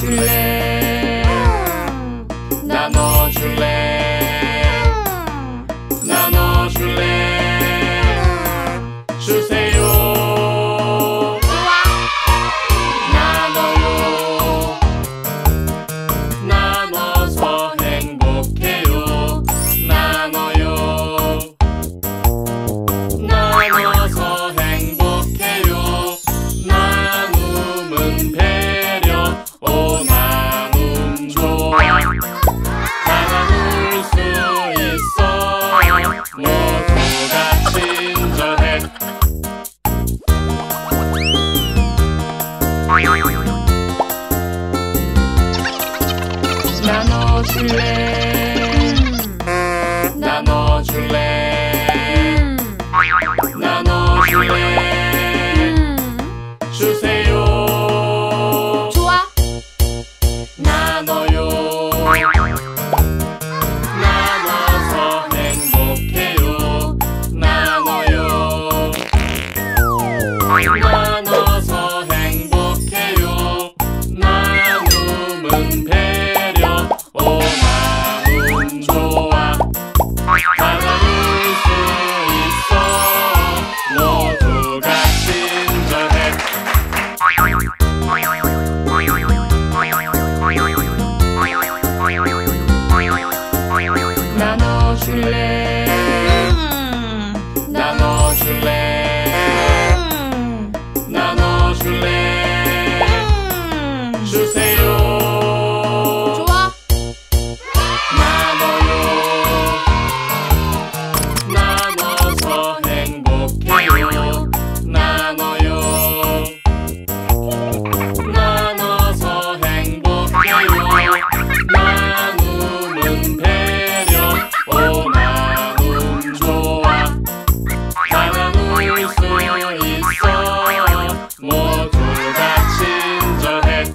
나눠줄래? 나눠줄래? 나눠줄래? 주세요. 나눠요. 나눠서 행복해요. 나눠요. 나눠서 행복해요. 나눔은 배려. 오, 나눔 좋아. 다 나눌 수 있어. 모두가 친절해. 나눠줄래? 나눠줄래? 나눠줄래? 주세요. 좋아. 나눠요. 나눠서 행복해요. 나눠요. 나눠서 행복해요. 나눔은 배려. 오, 나눔 좋아. 다 나눌 수 있어. 모두가 친절해. 나눠줄래? 나눠줄래? 나눠줄래? 주세요. 좋아. 나눠요. 나눠서 행복해요. 나눠요. 나눠서 행복해요. 나눔은 배려. 오, 나눔 좋아. 다 나눌 수 있어. 모두가 친절해.